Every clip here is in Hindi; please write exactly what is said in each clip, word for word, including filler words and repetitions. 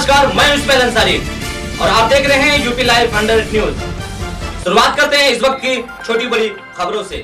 नमस्कार, मैं उस्मान अंसारी और आप देख रहे हैं यूपी लाइव हंड्रेड न्यूज। शुरुआत करते हैं इस वक्त की छोटी बड़ी खबरों से।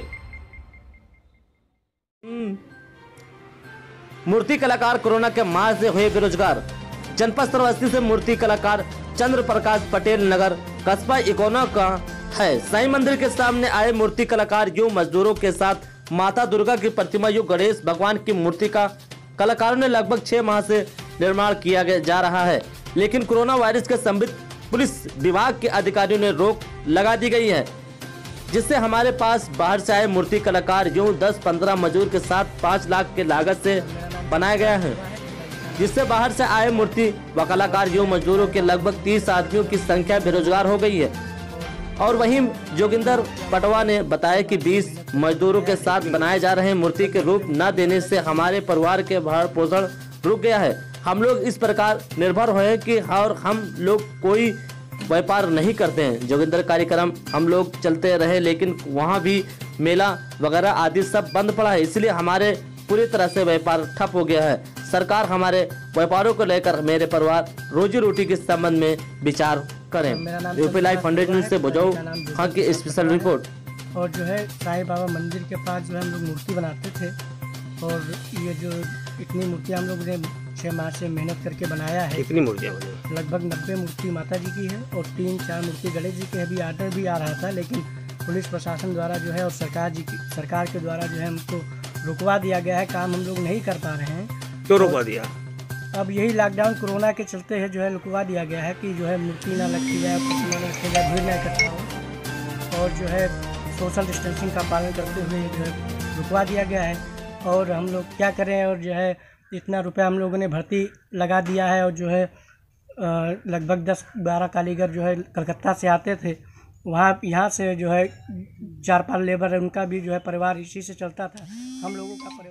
मूर्ति कलाकार कोरोना के मार से हुए बेरोजगार। जनपद सरवस्ती से मूर्ति कलाकार चंद्र प्रकाश पटेल नगर कस्बा इकोना का है। साईं मंदिर के सामने आए मूर्ति कलाकार यूं मजदूरों के साथ माता दुर्गा की प्रतिमा यूं गणेश भगवान की मूर्ति का कलाकारों ने लगभग छह माह से निर्माण किया जा रहा है, लेकिन कोरोना वायरस के संबित पुलिस विभाग के अधिकारियों ने रोक लगा दी गई है, जिससे हमारे पास बाहर से आए मूर्ति कलाकार यूं दस पंद्रह मजदूर के साथ पाँच लाख के लागत से बनाया गया है, जिससे बाहर से आए मूर्ति व कलाकार यूं मजदूरों के लगभग तीस आदमियों की संख्या बेरोजगार हो गई है। और वहीं जोगिंदर पटवा ने बताया कि बीस मजदूरों के साथ बनाए जा रहे मूर्ति के रूप न देने से हमारे परिवार के भरण पोषण रुक गया है। हम लोग इस प्रकार निर्भर हुए कि और हम लोग कोई व्यापार नहीं करते हैं। जोगिंदर कार्यक्रम हम लोग चलते रहे, लेकिन वहाँ भी मेला वगैरह आदि सब बंद पड़ा है, इसलिए हमारे पूरी तरह से व्यापार ठप हो गया है। सरकार हमारे व्यापारों को लेकर मेरे परिवार रोजी रोटी के संबंध में विचार करें। यूपी लाइव हंड्रेड न्यूज से बुझाऊ हाँ की स्पेशल रिपोर्ट। और जो है साईं बाबा मंदिर के पास जो है हम लोग मूर्ति बनाते थे, और ये जो इतनी मूर्तियाँ हम लोग ने छः माह से मेहनत करके बनाया है। कितनी मूर्तियाँ बनी? लगभग नब्बे मूर्ति माता जी की है और तीन चार मूर्ति गणेश जी के अभी आर्डर भी आ रहा था, लेकिन पुलिस प्रशासन द्वारा जो है और सरकार जी की सरकार के द्वारा जो है हमको रुकवा दिया गया है। काम हम लोग नहीं कर पा रहे हैं। क्यों रुकवा दिया? अब यही लॉकडाउन कोरोना के चलते है जो है रुकवा दिया गया है कि जो है मूर्ति ना रखी जाए, प्रतिमा ना रखी जाए, भीड़ ना इकट्ठा हो, और जो है सोशल डिस्टेंसिंग का पालन करते हुए जो है रुकवा दिया गया है। और हम लोग क्या करें, और जो है इतना रुपया हम लोगों ने भर्ती लगा दिया है, और जो है लगभग दस बारह कारीगर जो है कलकत्ता से आते थे, वहाँ यहाँ से जो है चार पाँच लेबर है, उनका भी जो है परिवार इसी से चलता था। हम लोगों का